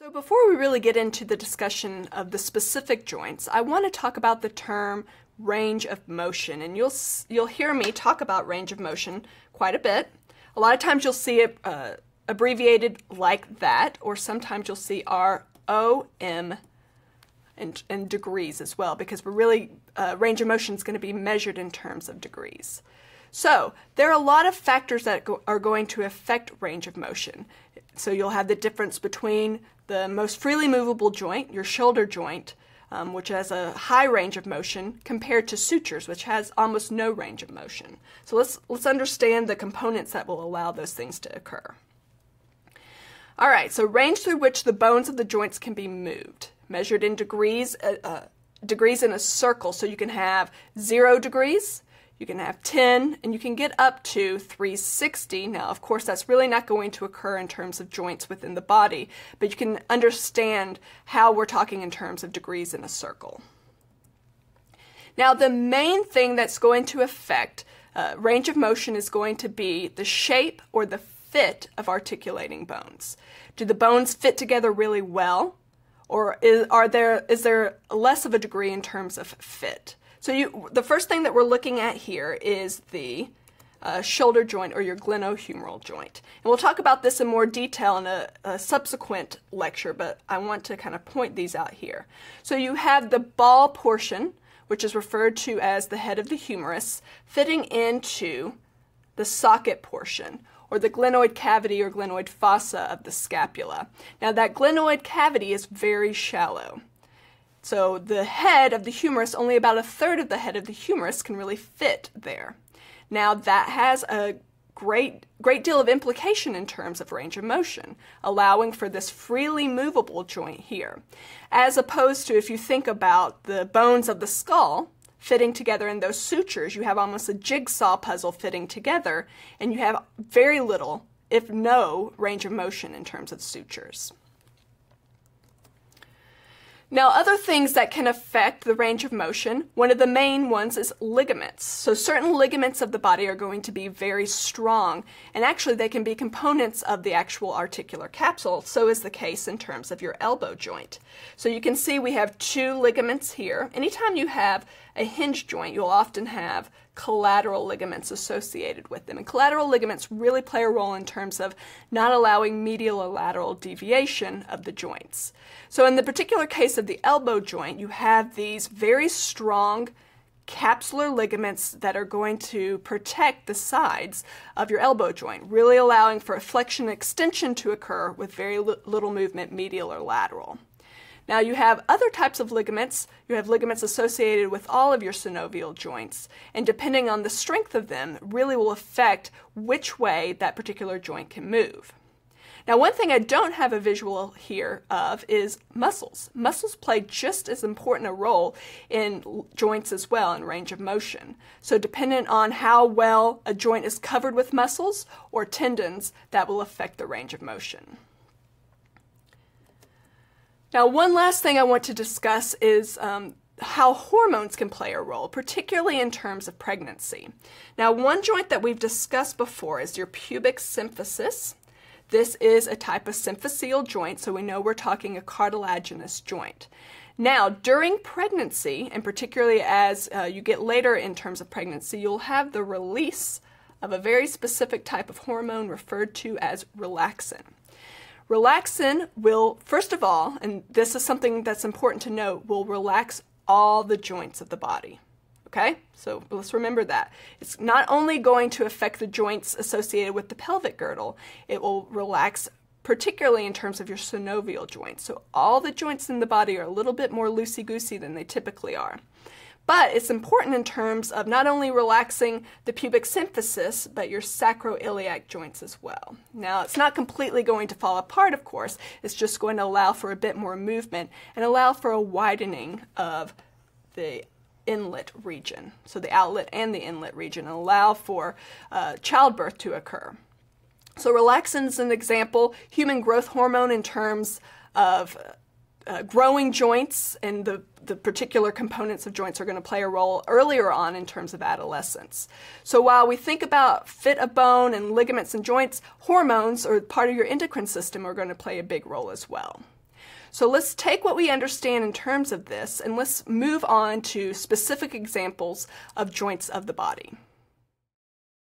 So before we really get into the discussion of the specific joints, I want to talk about the term range of motion. And you'll hear me talk about range of motion quite a bit. A lot of times you'll see it abbreviated like that, or sometimes you'll see ROM in degrees as well, because we're really, range of motion is going to be measured in terms of degrees. So there are a lot of factors that are going to affect range of motion. So you'll have the difference between the most freely movable joint, your shoulder joint, which has a high range of motion, compared to sutures, which has almost no range of motion. So let's understand the components that will allow those things to occur. All right, so range through which the bones of the joints can be moved, measured in degrees, degrees in a circle. So you can have 0 degrees, you can have 10, and you can get up to 360. Now, of course, that's really not going to occur in terms of joints within the body, but you can understand how we're talking in terms of degrees in a circle. Now, the main thing that's going to affect range of motion is going to be the shape or the fit of articulating bones. Do the bones fit together really well, or is there less of a degree in terms of fit? So the first thing that we're looking at here is the shoulder joint, or your glenohumeral joint. And we'll talk about this in more detail in a subsequent lecture, but I want to kind of point these out here. So you have the ball portion, which is referred to as the head of the humerus, fitting into the socket portion, or the glenoid cavity or glenoid fossa of the scapula. Now that glenoid cavity is very shallow. So the head of the humerus, only about a third of the head of the humerus can really fit there. Now that has a great deal of implication in terms of range of motion, allowing for this freely movable joint here. As opposed to if you think about the bones of the skull fitting together in those sutures, you have almost a jigsaw puzzle fitting together, and you have very little, if no, range of motion in terms of sutures. Now, other things that can affect the range of motion, one of the main ones is ligaments. So certain ligaments of the body are going to be very strong, and actually they can be components of the actual articular capsule. So is the case in terms of your elbow joint. So you can see we have 2 ligaments here. Anytime you have a hinge joint, you'll often have collateral ligaments associated with them. And collateral ligaments really play a role in terms of not allowing medial or lateral deviation of the joints. So in the particular case of the elbow joint, you have these very strong capsular ligaments that are going to protect the sides of your elbow joint, really allowing for a flexion and extension to occur with very little movement, medial or lateral. Now you have other types of ligaments. You have ligaments associated with all of your synovial joints, and depending on the strength of them, really will affect which way that particular joint can move. Now, one thing I don't have a visual here of is muscles. Muscles play just as important a role in joints as well in range of motion. So dependent on how well a joint is covered with muscles or tendons, that will affect the range of motion. Now, one last thing I want to discuss is how hormones can play a role, particularly in terms of pregnancy. Now, one joint that we've discussed before is your pubic symphysis. This is a type of symphyseal joint, so we know we're talking a cartilaginous joint. Now, during pregnancy, and particularly as you get later in terms of pregnancy, you'll have the release of a very specific type of hormone referred to as relaxin. Relaxin will, first of all, and this is something that's important to note, will relax all the joints of the body. Okay? So let's remember that. It's not only going to affect the joints associated with the pelvic girdle, it will relax particularly in terms of your synovial joints. So all the joints in the body are a little bit more loosey-goosey than they typically are. But it's important in terms of not only relaxing the pubic symphysis, but your sacroiliac joints as well. Now, it's not completely going to fall apart, of course. It's just going to allow for a bit more movement and allow for a widening of the inlet region. So the outlet and the inlet region, and allow for childbirth to occur. So relaxin is an example, human growth hormone in terms of growing joints, and the particular components of joints are going to play a role earlier on in terms of adolescence. So while we think about fit of bone and ligaments and joints, hormones, or part of your endocrine system, are going to play a big role as well. So let's take what we understand in terms of this and let's move on to specific examples of joints of the body.